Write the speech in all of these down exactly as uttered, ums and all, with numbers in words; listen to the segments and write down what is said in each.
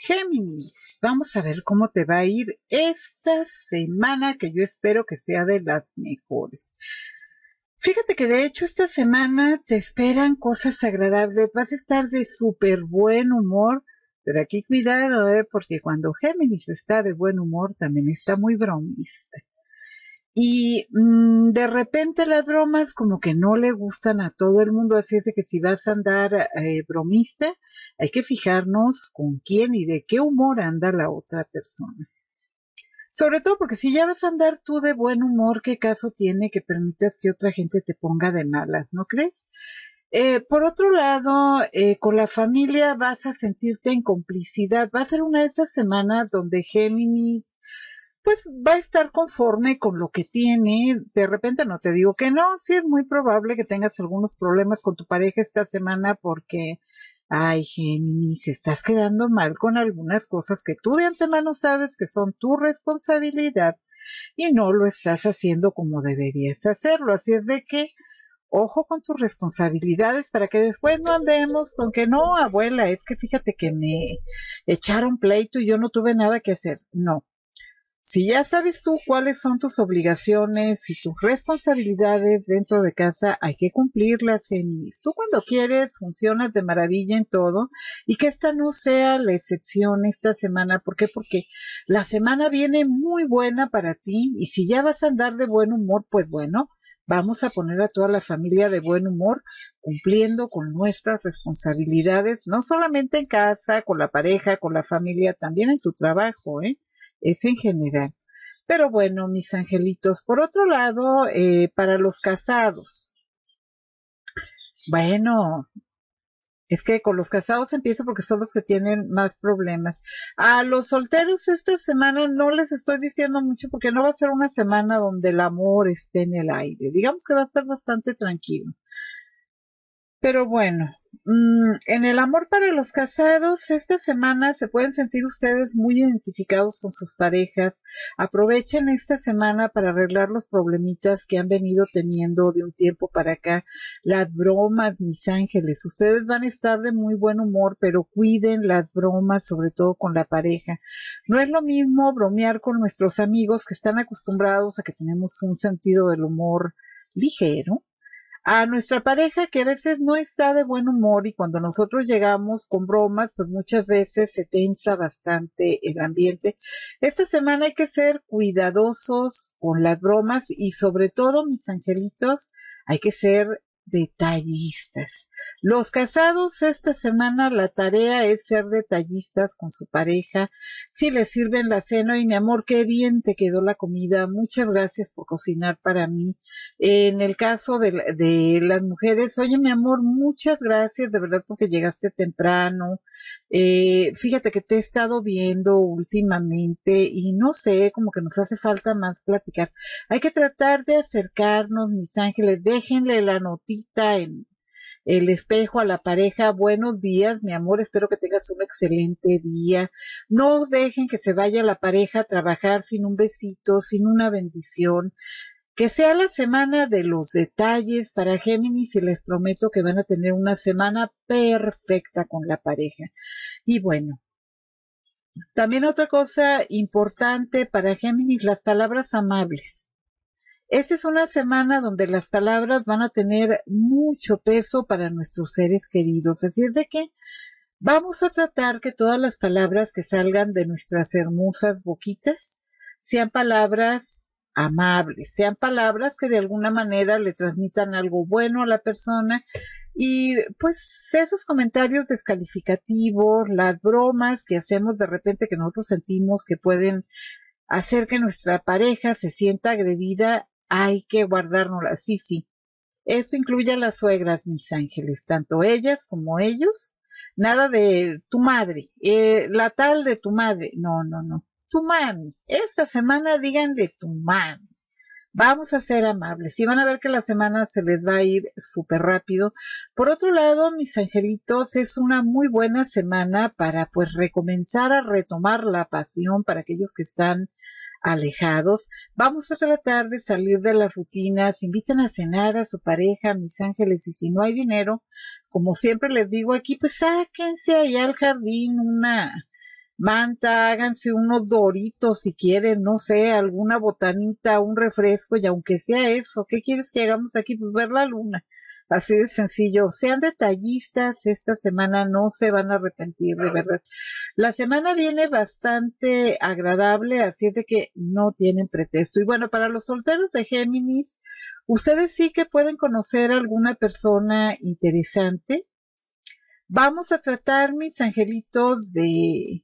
Géminis, vamos a ver cómo te va a ir esta semana, que yo espero que sea de las mejores. Fíjate que de hecho esta semana te esperan cosas agradables, vas a estar de súper buen humor, pero aquí cuidado, ¿eh? Porque cuando Géminis está de buen humor también está muy bromista. Y mmm, de repente las bromas como que no le gustan a todo el mundo, así es de que si vas a andar eh, bromista, hay que fijarnos con quién y de qué humor anda la otra persona. Sobre todo porque si ya vas a andar tú de buen humor, ¿qué caso tiene que permitas que otra gente te ponga de malas, no crees? Eh, por otro lado, eh, con la familia vas a sentirte en complicidad. Va a ser una de esas semanas donde Géminis pues va a estar conforme con lo que tiene. De repente no te digo que no, sí es muy probable que tengas algunos problemas con tu pareja esta semana porque, ay, Géminis, estás quedando mal con algunas cosas que tú de antemano sabes que son tu responsabilidad y no lo estás haciendo como deberías hacerlo. Así es de que, ojo con tus responsabilidades para que después no andemos con que no, abuela, es que fíjate que me echaron pleito y yo no tuve nada que hacer. No. Si ya sabes tú cuáles son tus obligaciones y tus responsabilidades dentro de casa, hay que cumplirlas, Géminis. Tú cuando quieres funcionas de maravilla en todo y que esta no sea la excepción esta semana. ¿Por qué? Porque la semana viene muy buena para ti y si ya vas a andar de buen humor, pues bueno, vamos a poner a toda la familia de buen humor cumpliendo con nuestras responsabilidades, no solamente en casa, con la pareja, con la familia, también en tu trabajo, ¿eh? Es en general. Pero bueno, mis angelitos, por otro lado, eh, para los casados, bueno, es que con los casados empiezo porque son los que tienen más problemas. A los solteros esta semana no les estoy diciendo mucho porque no va a ser una semana donde el amor esté en el aire. Digamos que va a estar bastante tranquilo. Pero bueno, mmm, en el amor para los casados, esta semana se pueden sentir ustedes muy identificados con sus parejas. Aprovechen esta semana para arreglar los problemitas que han venido teniendo de un tiempo para acá. Las bromas, mis ángeles, ustedes van a estar de muy buen humor, pero cuiden las bromas, sobre todo con la pareja. No es lo mismo bromear con nuestros amigos que están acostumbrados a que tenemos un sentido del humor ligero, a nuestra pareja que a veces no está de buen humor y cuando nosotros llegamos con bromas, pues muchas veces se tensa bastante el ambiente. Esta semana hay que ser cuidadosos con las bromas y sobre todo, mis angelitos, hay que ser detallistas. Los casados esta semana la tarea es ser detallistas con su pareja. Si les sirven la cena y mi amor, qué bien te quedó la comida, muchas gracias por cocinar para mí. En el caso de, de las mujeres, oye mi amor, muchas gracias de verdad porque llegaste temprano. Eh, fíjate que te he estado viendo últimamente y no sé, como que nos hace falta más platicar. Hay que tratar de acercarnos, mis ángeles, déjenle la notita en el espejo a la pareja. Buenos días, mi amor, espero que tengas un excelente día. No dejen que se vaya la pareja a trabajar sin un besito, sin una bendición. Que sea la semana de los detalles para Géminis y les prometo que van a tener una semana perfecta con la pareja. Y bueno, también otra cosa importante para Géminis, las palabras amables. Esta es una semana donde las palabras van a tener mucho peso para nuestros seres queridos. Así es de que vamos a tratar que todas las palabras que salgan de nuestras hermosas boquitas sean palabras amables, sean palabras que de alguna manera le transmitan algo bueno a la persona y pues esos comentarios descalificativos, las bromas que hacemos de repente que nosotros sentimos que pueden hacer que nuestra pareja se sienta agredida, hay que guardárnoslas. Sí, sí. Esto incluye a las suegras, mis ángeles, tanto ellas como ellos. Nada de tu madre, eh, la tal de tu madre. No, no, no. Tu mami. Esta semana díganle tu mami. Vamos a ser amables y van a ver que la semana se les va a ir súper rápido. Por otro lado, mis angelitos, es una muy buena semana para pues recomenzar a retomar la pasión para aquellos que están alejados. Vamos a tratar de salir de las rutinas, inviten a cenar a su pareja, mis ángeles, y si no hay dinero, como siempre les digo aquí, pues sáquense allá al jardín una manta, háganse unos doritos si quieren, no sé, alguna botanita, un refresco, y aunque sea eso, ¿qué quieres que hagamos aquí? Pues ver la luna. Así de sencillo. Sean detallistas esta semana, no se van a arrepentir, de verdad. La semana viene bastante agradable, así es de que no tienen pretexto. Y bueno, para los solteros de Géminis, ustedes sí que pueden conocer a alguna persona interesante. Vamos a tratar, mis angelitos, de...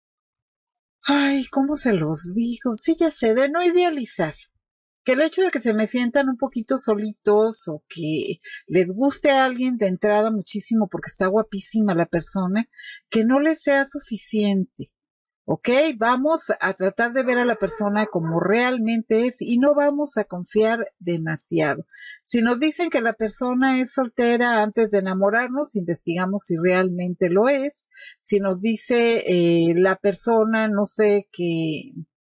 Ay, ¿cómo se los digo? Sí, ya sé, de no idealizar. Que el hecho de que se me sientan un poquito solitos o que les guste a alguien de entrada muchísimo porque está guapísima la persona, que no les sea suficiente. ¿Ok? Vamos a tratar de ver a la persona como realmente es y no vamos a confiar demasiado. Si nos dicen que la persona es soltera antes de enamorarnos, investigamos si realmente lo es. Si nos dice eh, la persona, no sé, que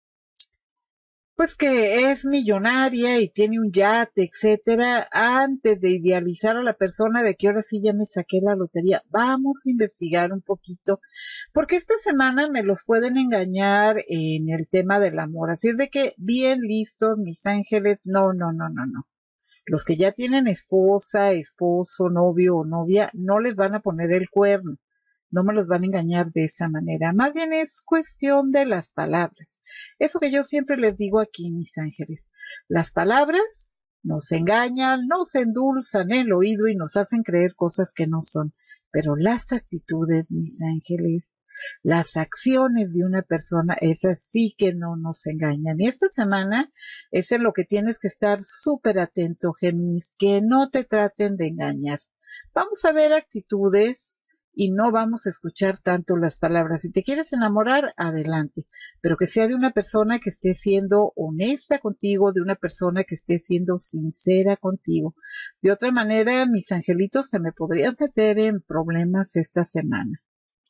pues que es millonaria y tiene un yate, etcétera, antes de idealizar a la persona de que ahora sí ya me saqué la lotería, vamos a investigar un poquito, porque esta semana me los pueden engañar en el tema del amor, así es de que bien listos, mis ángeles, no, no, no, no, no. Los que ya tienen esposa, esposo, novio o novia, no les van a poner el cuerno. No me los van a engañar de esa manera. Más bien es cuestión de las palabras. Eso que yo siempre les digo aquí, mis ángeles. Las palabras nos engañan, nos endulzan el oído y nos hacen creer cosas que no son. Pero las actitudes, mis ángeles, las acciones de una persona, esas sí que no nos engañan. Y esta semana es en lo que tienes que estar súper atento, Géminis, que no te traten de engañar. Vamos a ver actitudes y no vamos a escuchar tanto las palabras. Si te quieres enamorar, adelante, pero que sea de una persona que esté siendo honesta contigo, de una persona que esté siendo sincera contigo. De otra manera, mis angelitos se me podrían meter en problemas esta semana.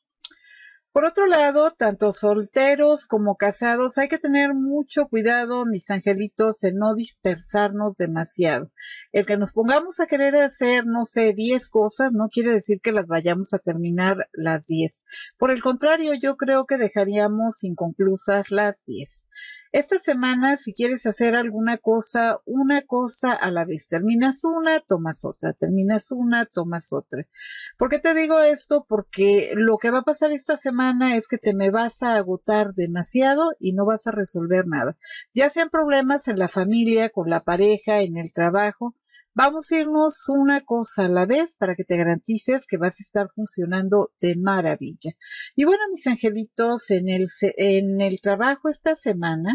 Por otro lado, tanto solteros como casados, hay que tener mucho cuidado, mis angelitos, en no dispersarnos demasiado. El que nos pongamos a querer hacer, no sé, diez cosas, no quiere decir que las vayamos a terminar las diez. Por el contrario, yo creo que dejaríamos inconclusas las diez. Esta semana, si quieres hacer alguna cosa, una cosa a la vez. Terminas una, tomas otra. Terminas una, tomas otra. ¿Por qué te digo esto? Porque lo que va a pasar esta semana es que te me vas a agotar demasiado y no vas a resolver nada. Ya sean problemas en la familia, con la pareja, en el trabajo. Vamos a irnos una cosa a la vez para que te garantices que vas a estar funcionando de maravilla. Y bueno, mis angelitos, en el, en el trabajo esta semana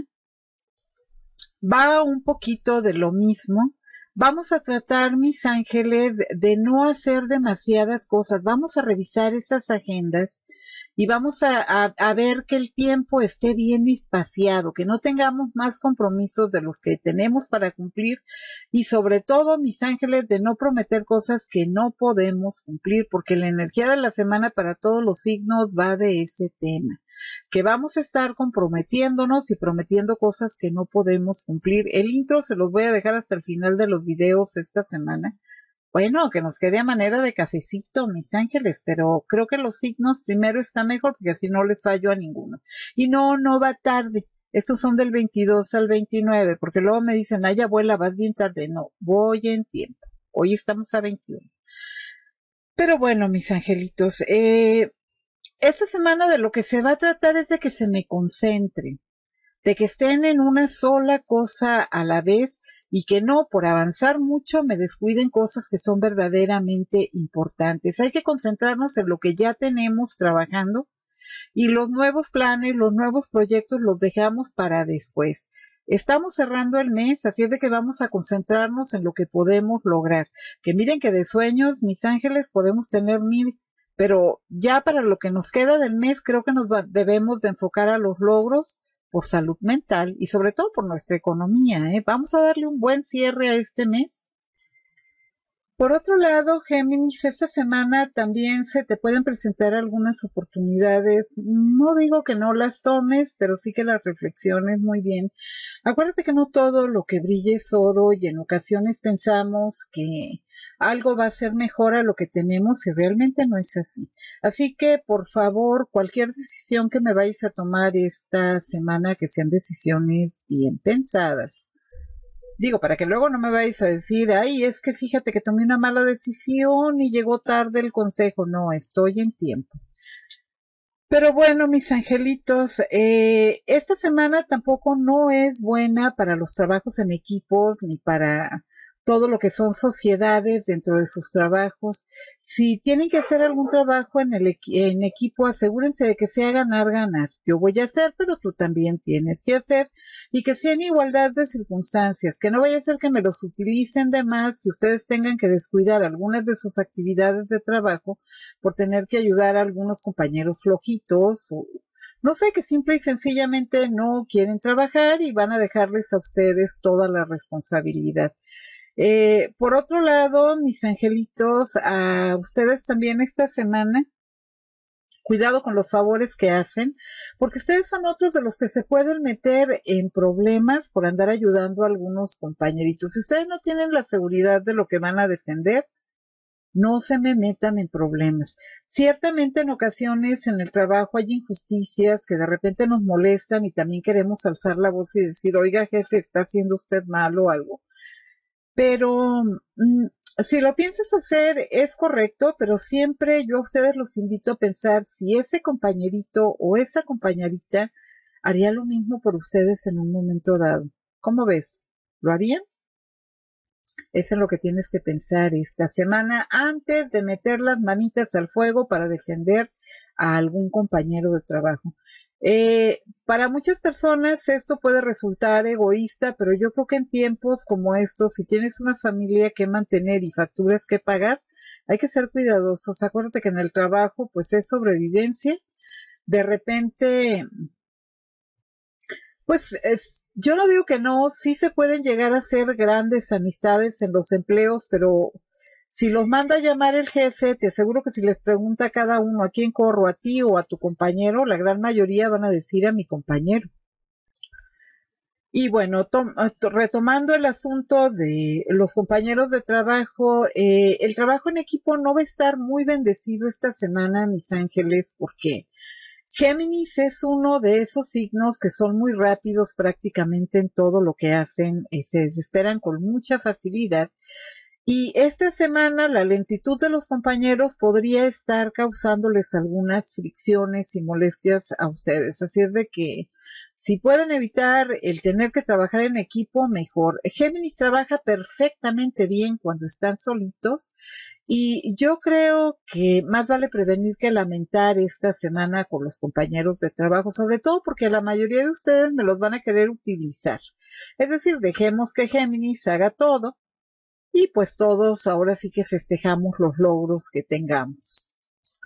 va un poquito de lo mismo. Vamos a tratar, mis ángeles, de no hacer demasiadas cosas. Vamos a revisar esas agendas y vamos a, a, a ver que el tiempo esté bien espaciado, que no tengamos más compromisos de los que tenemos para cumplir y sobre todo, mis ángeles, de no prometer cosas que no podemos cumplir, porque la energía de la semana para todos los signos va de ese tema, que vamos a estar comprometiéndonos y prometiendo cosas que no podemos cumplir. El intro se los voy a dejar hasta el final de los videos esta semana. Bueno, que nos quede a manera de cafecito, mis ángeles, pero creo que los signos primero está mejor porque así no les fallo a ninguno. Y no, no va tarde. Estos son del veintidós al veintinueve, porque luego me dicen, ay, abuela, vas bien tarde. No, voy en tiempo. Hoy estamos a veintiuno. Pero bueno, mis angelitos, eh, esta semana de lo que se va a tratar es de que se me concentren, de que estén en una sola cosa a la vez y que no, por avanzar mucho, me descuiden cosas que son verdaderamente importantes. Hay que concentrarnos en lo que ya tenemos trabajando y los nuevos planes, los nuevos proyectos los dejamos para después. Estamos cerrando el mes, así es de que vamos a concentrarnos en lo que podemos lograr. Que miren que de sueños, mis ángeles, podemos tener mil, pero ya para lo que nos queda del mes, creo que nos va, debemos de enfocar a los logros por salud mental y sobre todo por nuestra economía, ¿eh? Vamos a darle un buen cierre a este mes. Por otro lado, Géminis, esta semana también se te pueden presentar algunas oportunidades. No digo que no las tomes, pero sí que las reflexiones muy bien. Acuérdate que no todo lo que brille es oro y en ocasiones pensamos que algo va a ser mejor a lo que tenemos y realmente no es así. Así que, por favor, cualquier decisión que me vayas a tomar esta semana, que sean decisiones bien pensadas. Digo, para que luego no me vayas a decir, ay, es que fíjate que tomé una mala decisión y llegó tarde el consejo. No, estoy en tiempo. Pero bueno, mis angelitos, eh, esta semana tampoco no es buena para los trabajos en equipos ni para todo lo que son sociedades dentro de sus trabajos. Si tienen que hacer algún trabajo en el equi- en equipo, asegúrense de que sea ganar, ganar. Yo voy a hacer, pero tú también tienes que hacer y que sea en igualdad de circunstancias, que no vaya a ser que me los utilicen de más, que ustedes tengan que descuidar algunas de sus actividades de trabajo por tener que ayudar a algunos compañeros flojitos o no sé, que simple y sencillamente no quieren trabajar y van a dejarles a ustedes toda la responsabilidad. Eh, por otro lado, mis angelitos, a ustedes también esta semana, cuidado con los favores que hacen, porque ustedes son otros de los que se pueden meter en problemas por andar ayudando a algunos compañeritos. Si ustedes no tienen la seguridad de lo que van a defender, no se me metan en problemas. Ciertamente en ocasiones en el trabajo hay injusticias que de repente nos molestan y también queremos alzar la voz y decir, oiga jefe, está haciendo usted mal o algo. Pero mm, si lo piensas hacer es correcto, pero siempre yo a ustedes los invito a pensar si ese compañerito o esa compañerita haría lo mismo por ustedes en un momento dado. ¿Cómo ves? ¿Lo harían? Es en lo que tienes que pensar esta semana antes de meter las manitas al fuego para defender a algún compañero de trabajo. Eh, para muchas personas esto puede resultar egoísta, pero yo creo que en tiempos como estos, si tienes una familia que mantener y facturas que pagar, hay que ser cuidadosos. Acuérdate que en el trabajo pues es sobrevivencia. De repente pues es, yo no digo que no, sí se pueden llegar a hacer grandes amistades en los empleos, pero si los manda a llamar el jefe, te aseguro que si les pregunta a cada uno a quién corro, a ti o a tu compañero, la gran mayoría van a decir a mi compañero. Y bueno, retomando el asunto de los compañeros de trabajo, eh, el trabajo en equipo no va a estar muy bendecido esta semana, mis ángeles, porque Géminis es uno de esos signos que son muy rápidos prácticamente en todo lo que hacen, eh, se desesperan con mucha facilidad. Y esta semana la lentitud de los compañeros podría estar causándoles algunas fricciones y molestias a ustedes. Así es de que si pueden evitar el tener que trabajar en equipo, mejor. Géminis trabaja perfectamente bien cuando están solitos y yo creo que más vale prevenir que lamentar esta semana con los compañeros de trabajo, sobre todo porque la mayoría de ustedes me los van a querer utilizar. Es decir, dejemos que Géminis haga todo y pues todos ahora sí que festejamos los logros que tengamos.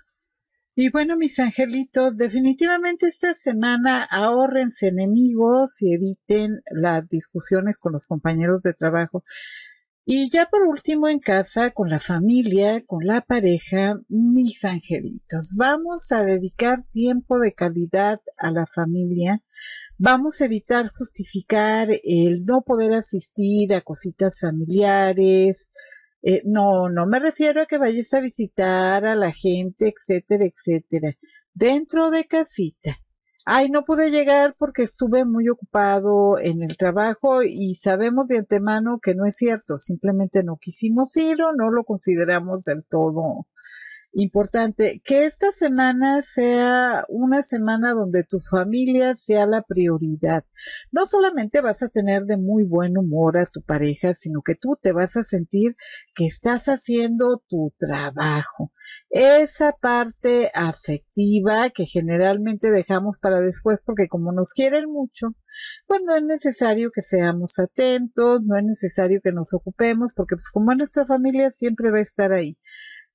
Y bueno, mis angelitos, definitivamente esta semana ahórrense enemigos y eviten las discusiones con los compañeros de trabajo. Y ya por último en casa, con la familia, con la pareja, mis angelitos, vamos a dedicar tiempo de calidad a la familia. Vamos a evitar justificar el no poder asistir a cositas familiares. Eh, no, no me refiero a que vayas a visitar a la gente, etcétera, etcétera. Dentro de casita. Ay, no pude llegar porque estuve muy ocupado en el trabajo y sabemos de antemano que no es cierto. Simplemente no quisimos ir o no lo consideramos del todo importante. Que esta semana sea una semana donde tu familia sea la prioridad. No solamente vas a tener de muy buen humor a tu pareja, sino que tú te vas a sentir que estás haciendo tu trabajo. Esa parte afectiva que generalmente dejamos para después porque como nos quieren mucho, pues no es necesario que seamos atentos, no es necesario que nos ocupemos porque pues como es nuestra familia siempre va a estar ahí.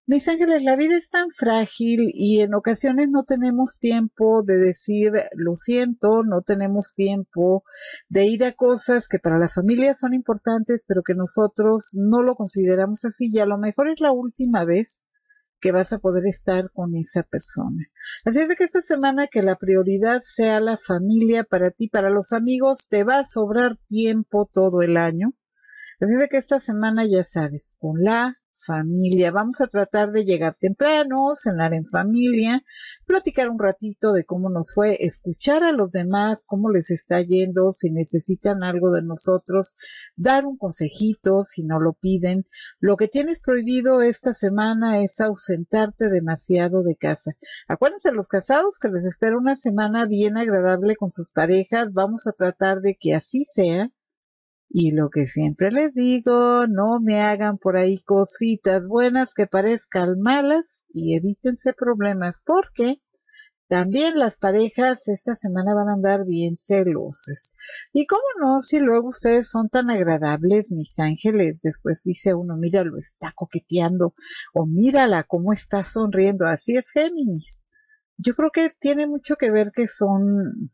Mis ángeles, la vida es tan frágil y en ocasiones no tenemos tiempo de decir lo siento, no tenemos tiempo de ir a cosas que para la familia son importantes, pero que nosotros no lo consideramos así y a lo mejor es la última vez que vas a poder estar con esa persona. Así es de que esta semana que la prioridad sea la familia para ti, para los amigos, te va a sobrar tiempo todo el año. Así de que esta semana ya sabes, con la familia, vamos a tratar de llegar temprano, cenar en familia, platicar un ratito de cómo nos fue, escuchar a los demás, cómo les está yendo, si necesitan algo de nosotros, dar un consejito si no lo piden. Lo que tienes prohibido esta semana es ausentarte demasiado de casa. Acuérdense los casados que les espera una semana bien agradable con sus parejas, vamos a tratar de que así sea. Y lo que siempre les digo, no me hagan por ahí cositas buenas que parezcan malas y evítense problemas, porque también las parejas esta semana van a andar bien celosas. Y cómo no, si luego ustedes son tan agradables, mis ángeles, después dice uno, míralo, está coqueteando, o mírala cómo está sonriendo, así es Géminis. Yo creo que tiene mucho que ver que son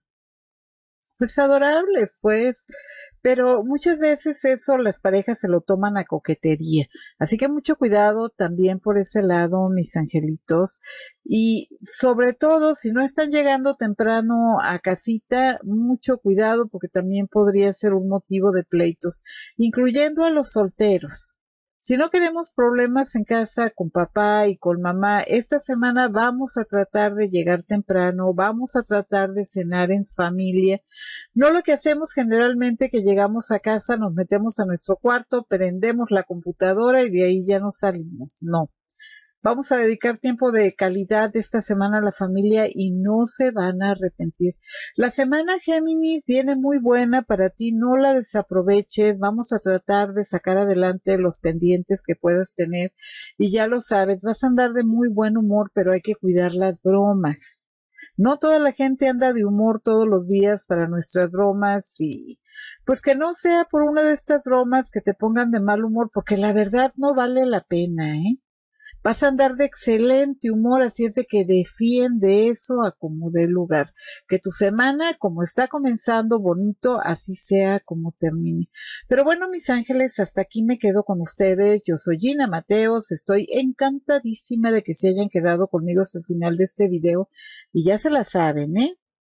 pues adorables, pues, pero muchas veces eso las parejas se lo toman a coquetería, así que mucho cuidado también por ese lado, mis angelitos, y sobre todo si no están llegando temprano a casita, mucho cuidado porque también podría ser un motivo de pleitos, incluyendo a los solteros. Si no queremos problemas en casa con papá y con mamá, esta semana vamos a tratar de llegar temprano, vamos a tratar de cenar en familia. No lo que hacemos generalmente que llegamos a casa, nos metemos a nuestro cuarto, prendemos la computadora y de ahí ya no salimos. No. Vamos a dedicar tiempo de calidad esta semana a la familia y no se van a arrepentir. La semana Géminis viene muy buena para ti, no la desaproveches. Vamos a tratar de sacar adelante los pendientes que puedas tener y ya lo sabes, vas a andar de muy buen humor, pero hay que cuidar las bromas. No toda la gente anda de humor todos los días para nuestras bromas y pues que no sea por una de estas bromas que te pongan de mal humor, porque la verdad no vale la pena, ¿eh? Vas a andar de excelente humor, así es de que defiende eso a como dé lugar. Que tu semana, como está comenzando bonito, así sea como termine. Pero bueno, mis ángeles, hasta aquí me quedo con ustedes. Yo soy Gina Mateos, estoy encantadísima de que se hayan quedado conmigo hasta el final de este video. Y ya se la saben, ¿eh?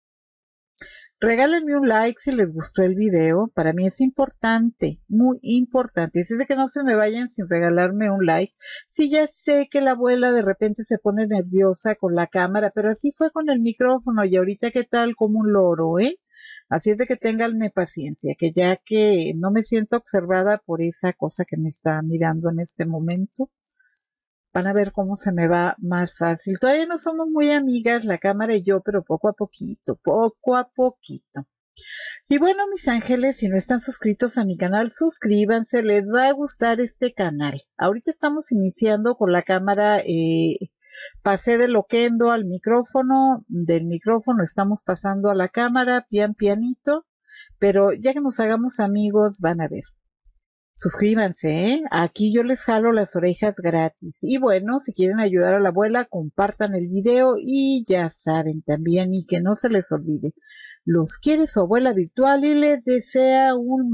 Regálenme un like si les gustó el video, para mí es importante, muy importante. Así es de que no se me vayan sin regalarme un like. Sí, ya sé que la abuela de repente se pone nerviosa con la cámara, pero así fue con el micrófono y ahorita qué tal como un loro, ¿eh? Así es de que ténganme paciencia, que ya que no me siento observada por esa cosa que me está mirando en este momento, van a ver cómo se me va más fácil. Todavía no somos muy amigas, la cámara y yo, pero poco a poquito, poco a poquito. Y bueno, mis ángeles, si no están suscritos a mi canal, suscríbanse, les va a gustar este canal. Ahorita estamos iniciando con la cámara, eh, pasé de loquendo al micrófono, del micrófono estamos pasando a la cámara, pian pianito, pero ya que nos hagamos amigos, van a ver. Suscríbanse, ¿eh? Aquí yo les jalo las orejas gratis. Y bueno, si quieren ayudar a la abuela, compartan el video y ya saben también, y que no se les olvide, los quiere su abuela virtual y les desea un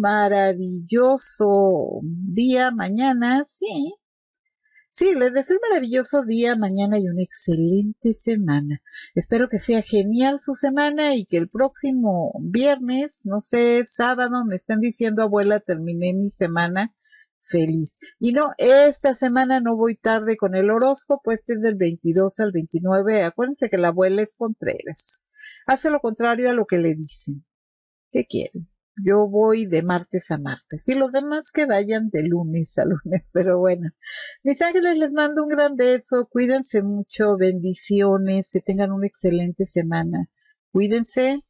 maravilloso día mañana, sí. Sí, les deseo un maravilloso día mañana y una excelente semana. Espero que sea genial su semana y que el próximo viernes, no sé, sábado, me estén diciendo, abuela, terminé mi semana feliz. Y no, esta semana no voy tarde con el horóscopo, este es del veintidós al veintinueve. Acuérdense que la abuela es Contreras. Hace lo contrario a lo que le dicen. ¿Qué quieren? Yo voy de martes a martes y los demás que vayan de lunes a lunes, pero bueno, mis ángeles, les mando un gran beso, cuídense mucho, bendiciones, que tengan una excelente semana, cuídense.